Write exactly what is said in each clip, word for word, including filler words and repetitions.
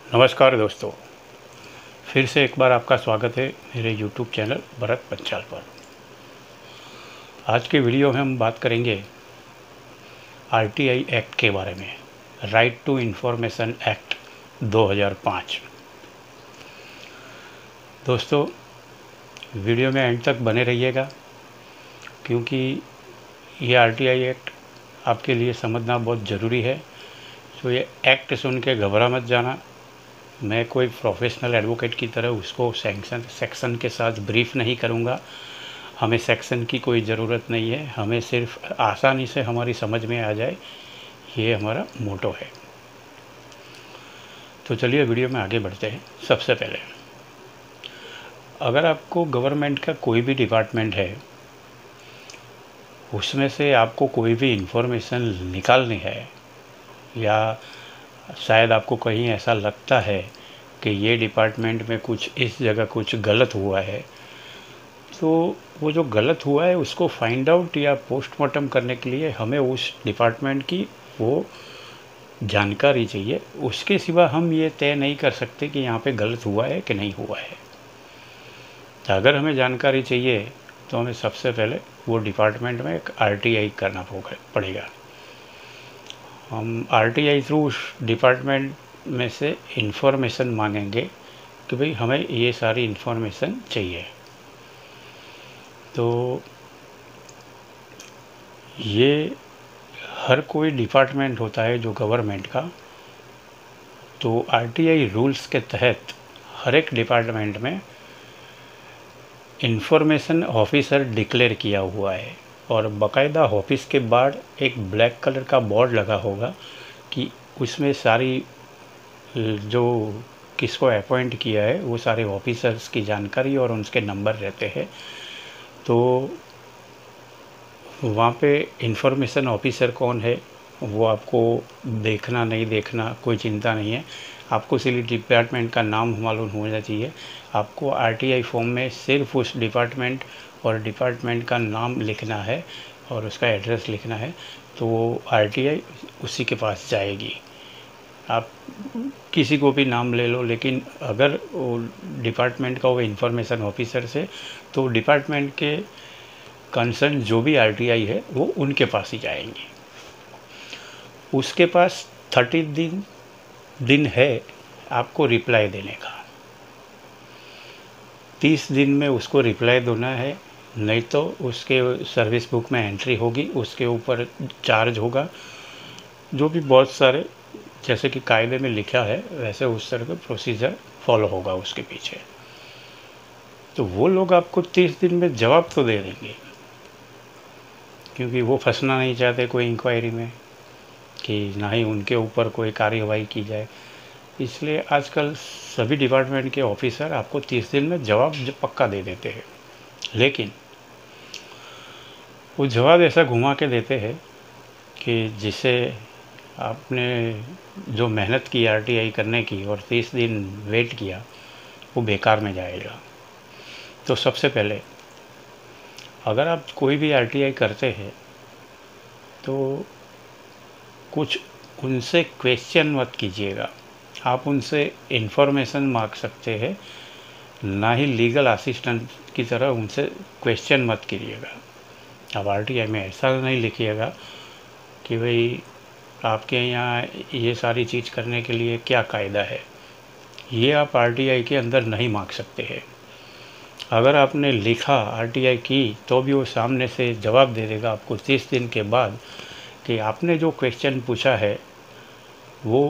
नमस्कार दोस्तों, फिर से एक बार आपका स्वागत है मेरे यूट्यूब चैनल भरत पंचाल पर। आज के वीडियो में हम बात करेंगे आरटीआई एक्ट के बारे में, राइट टू इन्फॉर्मेशन एक्ट दो हज़ार पाँच। दोस्तों, वीडियो में एंड तक बने रहिएगा क्योंकि ये आरटीआई एक्ट आपके लिए समझना बहुत ज़रूरी है। तो ये एक्ट सुन के घबरा मत जाना। मैं कोई प्रोफेशनल एडवोकेट की तरह उसको सेक्शन सेक्शन के साथ ब्रीफ नहीं करूँगा। हमें सेक्शन की कोई ज़रूरत नहीं है, हमें सिर्फ आसानी से हमारी समझ में आ जाए, ये हमारा मोटो है। तो चलिए वीडियो में आगे बढ़ते हैं। सबसे पहले, अगर आपको गवर्नमेंट का कोई भी डिपार्टमेंट है, उसमें से आपको कोई भी इंफॉर्मेशन निकालनी है या शायद आपको कहीं ऐसा लगता है कि ये डिपार्टमेंट में कुछ इस जगह कुछ गलत हुआ है, तो वो जो गलत हुआ है उसको फाइंड आउट या पोस्टमार्टम करने के लिए हमें उस डिपार्टमेंट की वो जानकारी चाहिए। उसके सिवा हम ये तय नहीं कर सकते कि यहाँ पे गलत हुआ है कि नहीं हुआ है। तो अगर हमें जानकारी चाहिए तो हमें सबसे पहले वो डिपार्टमेंट में एक आरटीआई करना पड़ेगा। हम आरटीआई थ्रू उस डिपार्टमेंट में से इन्फॉर्मेशन मांगेंगे कि भाई हमें ये सारी इन्फॉर्मेशन चाहिए। तो ये हर कोई डिपार्टमेंट होता है जो गवर्नमेंट का, तो आरटीआई रूल्स के तहत हर एक डिपार्टमेंट में इन्फॉर्मेशन ऑफिसर डिक्लेयर किया हुआ है और बाकायदा ऑफिस के बाहर एक ब्लैक कलर का बोर्ड लगा होगा कि उसमें सारी जो किसको अपॉइंट किया है वो सारे ऑफिसर्स की जानकारी और उनके नंबर रहते हैं। तो वहाँ पे इन्फॉर्मेशन ऑफिसर कौन है वो आपको देखना नहीं देखना कोई चिंता नहीं है। आपको सिर्फ डिपार्टमेंट का नाम मालूम होना चाहिए। आपको आरटीआई फॉर्म में सिर्फ उस डिपार्टमेंट और डिपार्टमेंट का नाम लिखना है और उसका एड्रेस लिखना है, तो वो आरटीआई उसी के पास जाएगी। आप किसी को भी नाम ले लो, लेकिन अगर वो डिपार्टमेंट का वो इन्फॉर्मेशन ऑफिसर से, तो डिपार्टमेंट के कंसर्न जो भी आरटीआई है वो उनके पास ही जाएंगे। उसके पास थर्टी दिन दिन है आपको रिप्लाई देने का। तीस दिन में उसको रिप्लाई देना है, नहीं तो उसके सर्विस बुक में एंट्री होगी, उसके ऊपर चार्ज होगा। जो भी बहुत सारे जैसे कि कायदे में लिखा है वैसे उस तरह का प्रोसीजर फॉलो होगा उसके पीछे। तो वो लोग आपको तीस दिन में जवाब तो दे देंगे, क्योंकि वो फंसना नहीं चाहते कोई इंक्वायरी में कि ना ही उनके ऊपर कोई कार्यवाही की जाए। इसलिए आजकल सभी डिपार्टमेंट के ऑफिसर आपको तीस दिन में जवाब पक्का दे देते हैं। लेकिन वो जवाब ऐसा घुमा के देते हैं कि जिसे आपने जो मेहनत की आरटीआई करने की और तीस दिन वेट किया वो बेकार में जाएगा। तो सबसे पहले, अगर आप कोई भी आरटीआई करते हैं तो कुछ उनसे क्वेश्चन मत कीजिएगा। आप उनसे इन्फॉर्मेशन मांग सकते हैं, ना ही लीगल असिस्टेंट की तरह उनसे क्वेश्चन मत कीजिएगा। अब आरटीआई में ऐसा नहीं लिखिएगा कि भाई आपके यहाँ ये सारी चीज़ करने के लिए क्या कायदा है। ये आप आरटीआई के अंदर नहीं मांग सकते हैं। अगर आपने लिखा आरटीआई की तो भी वो सामने से जवाब दे देगा आपको तीस दिन के बाद कि आपने जो क्वेश्चन पूछा है वो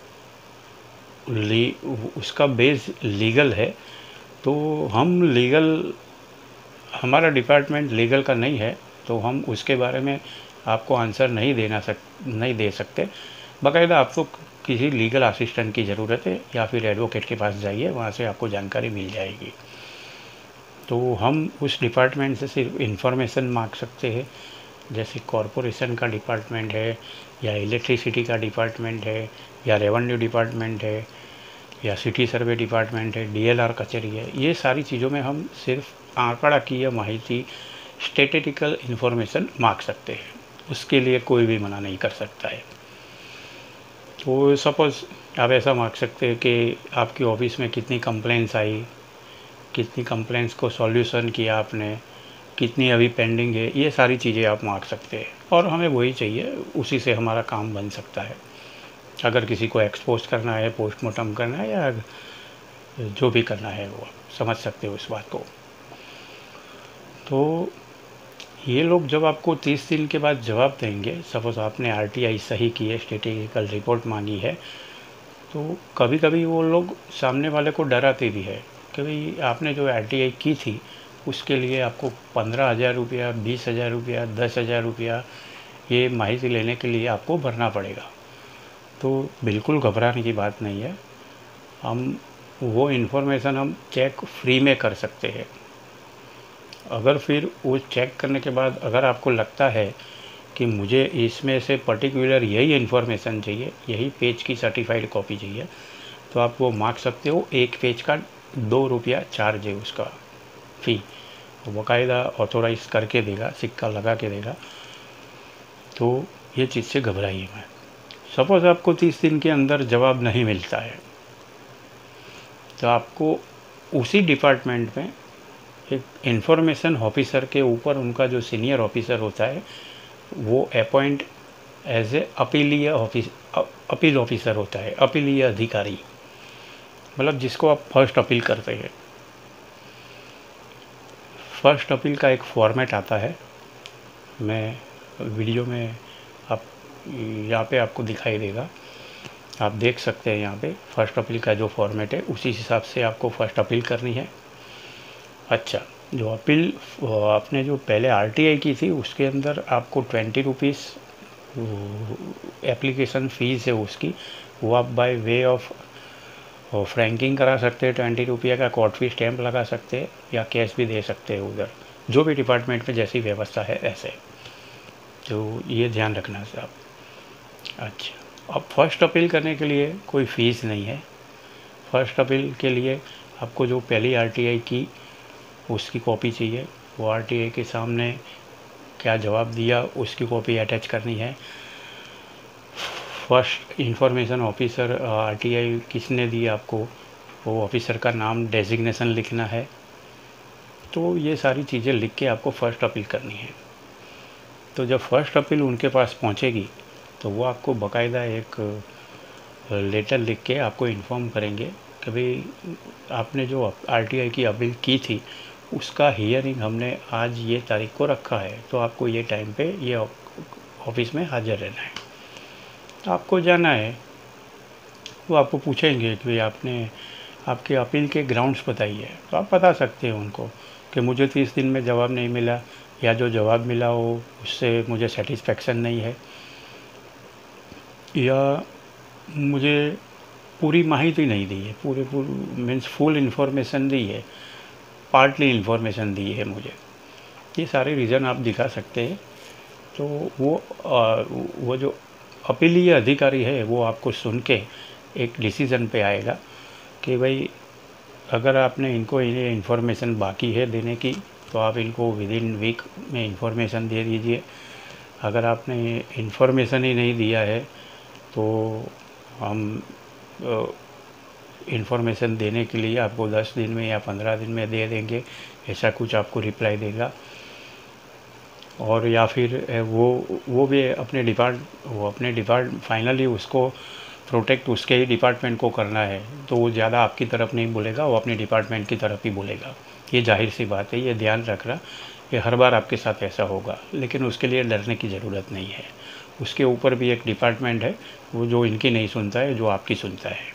ली उसका बेस लीगल है। तो हम लीगल हमारा डिपार्टमेंट लीगल का नहीं है, तो हम उसके बारे में आपको आंसर नहीं देना सक नहीं दे सकते। बाकायदा आपको किसी लीगल असिस्टेंट की ज़रूरत है या फिर एडवोकेट के पास जाइए, वहाँ से आपको जानकारी मिल जाएगी। तो हम उस डिपार्टमेंट से सिर्फ इन्फॉर्मेशन मांग सकते हैं। जैसे कॉरपोरेशन का डिपार्टमेंट है या इलेक्ट्रिसिटी का डिपार्टमेंट है या रेवेन्यू डिपार्टमेंट है या सिटी सर्वे डिपार्टमेंट है, डीएलआर कचहरी है, ये सारी चीज़ों में हम सिर्फ आंकड़ा की या माहिती स्टैटिस्टिकल इन्फॉर्मेशन मांग सकते हैं। उसके लिए कोई भी मना नहीं कर सकता है। तो सपोज़ आप ऐसा मांग सकते हैं कि आपकी ऑफ़िस में कितनी कंप्लेंट्स आई, कितनी कंप्लेंट्स को सॉल्यूशन किया आपने, कितनी अभी पेंडिंग है, ये सारी चीज़ें आप मांग सकते हैं और हमें वही चाहिए, उसी से हमारा काम बन सकता है। अगर किसी को एक्सपोज़ करना है, पोस्टमार्टम करना है या जो भी करना है वो आप समझ सकते हो इस बात को। तो ये लोग जब आपको तीस दिन के बाद जवाब देंगे, सपोज़ आपने आरटीआई सही की है, स्टैटिस्टिकल रिपोर्ट मांगी है, तो कभी कभी वो लोग सामने वाले को डराते भी है कि भाई आपने जो आरटीआई की थी उसके लिए आपको पंद्रह हज़ार रुपया, बीस हज़ार रुपया, दस हज़ार रुपया ये माहिती लेने के लिए आपको भरना पड़ेगा। तो बिल्कुल घबराने की बात नहीं है, हम वो इन्फॉर्मेशन हम चेक फ्री में कर सकते हैं। अगर फिर वो चेक करने के बाद अगर आपको लगता है कि मुझे इसमें से पर्टिकुलर यही इन्फॉर्मेशन चाहिए, यही पेज की सर्टिफाइड कॉपी चाहिए, तो आप वो मांग सकते हो। एक पेज का दो रुपया चार्ज है उसका फ़ी, बाकायदा ऑथोराइज करके देगा, सिक्का लगा के देगा। तो ये चीज़ से घबराइए मत। सपोज़ आपको तीस दिन के अंदर जवाब नहीं मिलता है, तो आपको उसी डिपार्टमेंट में एक इंफॉर्मेशन ऑफिसर के ऊपर उनका जो सीनियर ऑफिसर होता है वो अपॉइंट एज ए अपीलीय ऑफिस अपील ऑफिसर होता है, अपीलीय अधिकारी, मतलब जिसको आप फर्स्ट अपील करते हैं। फर्स्ट अपील का एक फॉर्मेट आता है, मैं वीडियो में आप यहाँ पे आपको दिखाई देगा, आप देख सकते हैं यहाँ पे फर्स्ट अपील का जो फॉर्मेट है उसी हिसाब से आपको फर्स्ट अपील करनी है। अच्छा, जो अपील आपने जो पहले आरटीआई की थी उसके अंदर आपको ट्वेंटी रुपीज़ एप्लीकेशन फ़ीस है उसकी, वो आप बाय वे ऑफ फ्रैंकिंग करा सकते हैं, ट्वेंटी रुपये का कोर्ट फी स्टैम्प लगा सकते हैं या कैश भी दे सकते हैं उधर, जो भी डिपार्टमेंट में जैसी व्यवस्था है ऐसे, तो ये ध्यान रखना है आप। अच्छा, अब फर्स्ट अपील करने के लिए कोई फ़ीस नहीं है। फर्स्ट अपील के लिए आपको जो पहली आरटीआई की उसकी कॉपी चाहिए, वो आरटीआई के सामने क्या जवाब दिया उसकी कॉपी अटैच करनी है। फर्स्ट इंफॉर्मेशन ऑफिसर आरटीआई किसने दी आपको, वो ऑफिसर का नाम, डेजिग्नेशन लिखना है। तो ये सारी चीज़ें लिख के आपको फ़र्स्ट अपील करनी है। तो जब फर्स्ट अपील उनके पास पहुंचेगी तो वो आपको बाकायदा एक लेटर लिख के आपको इन्फॉर्म करेंगे कि भाई आपने जो आरटीआई की अपील की थी उसका हियरिंग हमने आज ये तारीख को रखा है, तो आपको ये टाइम पे ये ऑफिस में हाज़िर रहना है। तो आपको जाना है, वो आपको पूछेंगे कि भाई आपने आपके अपील के ग्राउंड्स बताइए, तो आप बता सकते हैं उनको कि मुझे तीस दिन में जवाब नहीं मिला, या जो जवाब मिला हो उससे मुझे सेटिस्फेक्शन नहीं है, या मुझे पूरी माहिती नहीं दी है, पूरे पूरे मीन्स फुल इन्फॉर्मेशन दी है, पार्टली इन्फॉर्मेशन दी है मुझे, ये सारे रीज़न आप दिखा सकते हैं। तो वो आ, वो जो अपीलीय अधिकारी है वो आपको सुन के एक डिसीज़न पे आएगा कि भाई अगर आपने इनको इन्हें इन्फॉर्मेशन बाकी है देने की तो आप इनको विद इन वीक में इन्फॉर्मेशन दे दीजिए। अगर आपने इन्फॉर्मेशन ही नहीं दिया है तो हम इन्फॉर्मेशन देने के लिए आपको दस दिन में या पंद्रह दिन में दे देंगे, ऐसा कुछ आपको रिप्लाई देगा। और या फिर वो वो भी अपने डिपार्ट वो अपने डिपार्ट फाइनली उसको प्रोटेक्ट उसके ही डिपार्टमेंट को करना है, तो वो ज़्यादा आपकी तरफ नहीं बोलेगा, वो अपने डिपार्टमेंट की तरफ ही बोलेगा। ये जाहिर सी बात है, ये ध्यान रखना, ये हर बार आपके साथ ऐसा होगा, लेकिन उसके लिए डरने की ज़रूरत नहीं है। उसके ऊपर भी एक डिपार्टमेंट है वो जो इनकी नहीं सुनता है, जो आपकी सुनता है।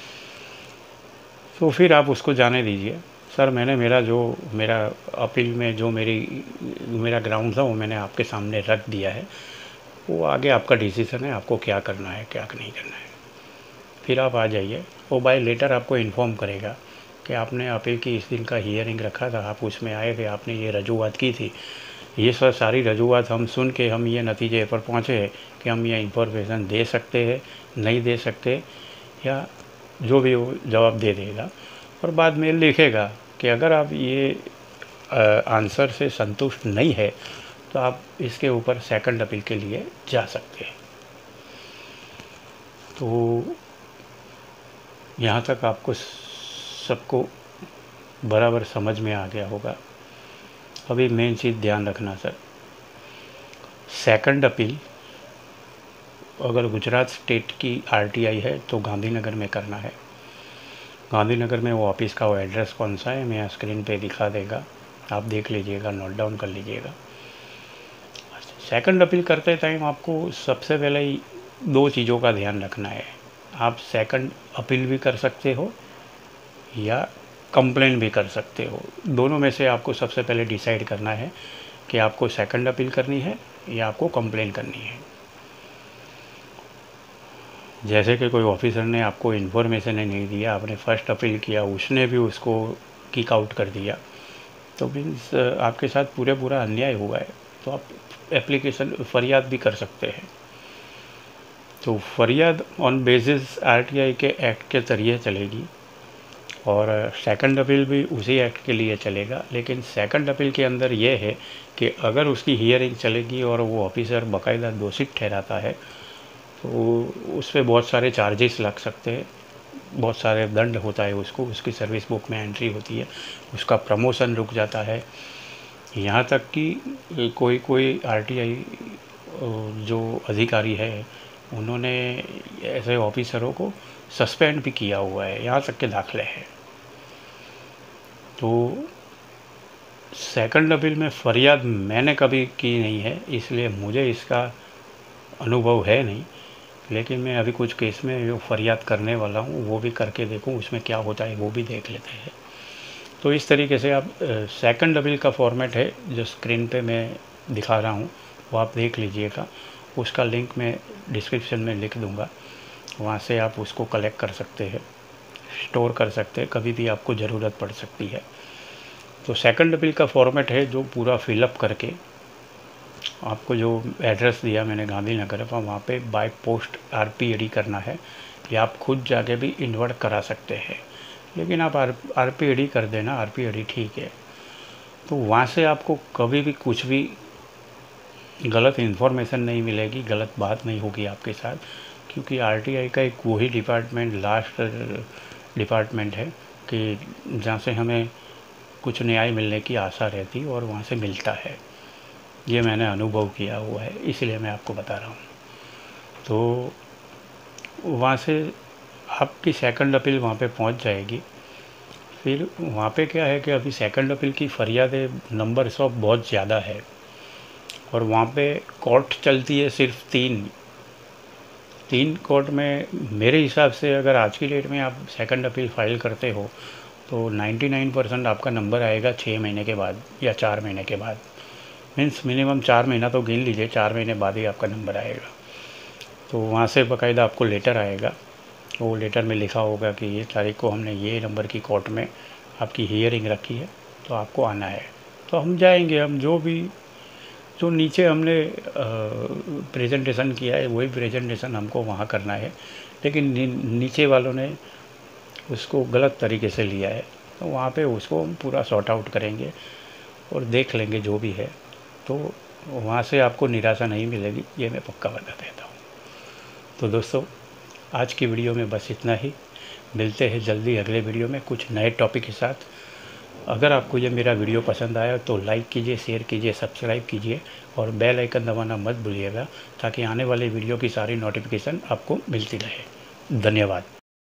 तो फिर आप उसको जाने दीजिए, सर मैंने मेरा जो मेरा अपील में जो मेरी मेरा ग्राउंड था वो मैंने आपके सामने रख दिया है, वो आगे आपका डिसीज़न है, आपको क्या करना है क्या नहीं करना है। फिर आप आ जाइए, वो बाय लेटर आपको इन्फॉर्म करेगा कि आपने अपील की इस दिन का हियरिंग रखा था, आप उसमें आए थे, आपने ये रजूआत की थी, ये सब सारी रजूआत हम सुन के हम ये नतीजे पर पहुँचे कि हम ये इंफॉर्मेशन दे सकते हैं, नहीं दे सकते, या जो भी वो जवाब दे देगा। और बाद में लिखेगा कि अगर आप ये आंसर से संतुष्ट नहीं है तो आप इसके ऊपर सेकंड अपील के लिए जा सकते हैं। तो यहाँ तक आपको सबको बराबर समझ में आ गया होगा। अभी मेन चीज़ ध्यान रखना सर, सेकंड अपील अगर गुजरात स्टेट की आरटीआई है तो गांधीनगर में करना है। गांधीनगर में वो ऑफिस का वो एड्रेस कौन सा है मैं स्क्रीन पे दिखा देगा, आप देख लीजिएगा, नोट डाउन कर लीजिएगा। सेकंड अपील करते टाइम आपको सबसे पहले ही दो चीज़ों का ध्यान रखना है। आप सेकंड अपील भी कर सकते हो या कंप्लेन भी कर सकते हो, दोनों में से आपको सबसे पहले डिसाइड करना है कि आपको सेकंड अपील करनी है या आपको कंप्लेन करनी है। जैसे कि कोई ऑफिसर ने आपको इन्फॉर्मेशन नहीं दिया, आपने फर्स्ट अपील किया, उसने भी उसको किक आउट कर दिया, तो मीन्स आपके साथ पूरे पूरा अन्याय हुआ है, तो आप एप्लीकेशन फरियाद भी कर सकते हैं। तो फरियाद ऑन बेसिस आरटीआई के एक्ट के ज़रिए चलेगी और सेकंड अपील भी उसी एक्ट के लिए चलेगा। लेकिन सेकंड अपील के अंदर ये है कि अगर उसकी हियरिंग चलेगी और वो ऑफिसर बाकायदा दोषी ठहराता है तो उस पर बहुत सारे चार्जेस लग सकते हैं, बहुत सारे दंड होता है उसको, उसकी सर्विस बुक में एंट्री होती है, उसका प्रमोशन रुक जाता है। यहाँ तक कि कोई कोई आरटीआई जो अधिकारी है उन्होंने ऐसे ऑफिसरों को सस्पेंड भी किया हुआ है, यहाँ तक के दाखले हैं। तो सेकंड अपील में फरियाद मैंने कभी की नहीं है, इसलिए मुझे इसका अनुभव है नहीं, लेकिन मैं अभी कुछ केस में जो फरियाद करने वाला हूँ वो भी करके देखूँ उसमें क्या होता है, वो भी देख लेते हैं। तो इस तरीके से आप सेकंड अपील का फॉर्मेट है जो स्क्रीन पे मैं दिखा रहा हूँ वो आप देख लीजिएगा, उसका लिंक मैं डिस्क्रिप्शन में लिख दूँगा, वहाँ से आप उसको कलेक्ट कर सकते हैं, स्टोर कर सकते हैं, कभी भी आपको ज़रूरत पड़ सकती है। तो सेकंड अपील का फॉर्मेट है जो पूरा फिलअप करके आपको जो एड्रेस दिया मैंने गांधीनगर पर, वहाँ पे बाय पोस्ट आरपीएडी करना है, या आप खुद जाके भी इन्वर्ट करा सकते हैं, लेकिन आप आर आरपीएडी कर देना, आरपीएडी ठीक है। तो वहाँ से आपको कभी भी कुछ भी गलत इन्फॉर्मेशन नहीं मिलेगी, गलत बात नहीं होगी आपके साथ, क्योंकि आरटीआई का एक वही डिपार्टमेंट लास्ट डिपार्टमेंट है कि जहाँ से हमें कुछ न्याय मिलने की आशा रहती और वहाँ से मिलता है। ये मैंने अनुभव किया हुआ है, इसलिए मैं आपको बता रहा हूँ। तो वहाँ से आपकी सेकंड अपील वहाँ पे पहुँच जाएगी। फिर वहाँ पे क्या है कि अभी सेकंड अपील की फरियादें नंबर्स ऑफ बहुत ज़्यादा है और वहाँ पे कोर्ट चलती है सिर्फ तीन तीन कोर्ट में। मेरे हिसाब से अगर आज की डेट में आप सेकंड अपील फाइल करते हो तो निन्यानवे परसेंट आपका नंबर आएगा छः महीने के बाद या चार महीने के बाद, मीन्स मिनिमम चार महीना तो गिन लीजिए, चार महीने बाद ही आपका नंबर आएगा। तो वहाँ से बाकायदा आपको लेटर आएगा, वो लेटर में लिखा होगा कि ये तारीख को हमने ये नंबर की कोर्ट में आपकी हियरिंग रखी है, तो आपको आना है। तो हम जाएंगे, हम जो भी जो नीचे हमने प्रेजेंटेशन किया है वही प्रेजेंटेशन हमको वहाँ करना है, लेकिन नी, नीचे वालों ने उसको गलत तरीके से लिया है, तो वहाँ पे उसको हम पूरा सॉर्ट आउट करेंगे और देख लेंगे जो भी है, तो वहाँ से आपको निराशा नहीं मिलेगी, ये मैं पक्का बता देता हूँ। तो दोस्तों आज की वीडियो में बस इतना ही, मिलते हैं जल्दी अगले वीडियो में कुछ नए टॉपिक के साथ। अगर आपको ये मेरा वीडियो पसंद आया तो लाइक कीजिए, शेयर कीजिए, सब्सक्राइब कीजिए और बेल आइकन दबाना मत भूलिएगा, ताकि आने वाले वीडियो की सारी नोटिफिकेशन आपको मिलती रहे। धन्यवाद।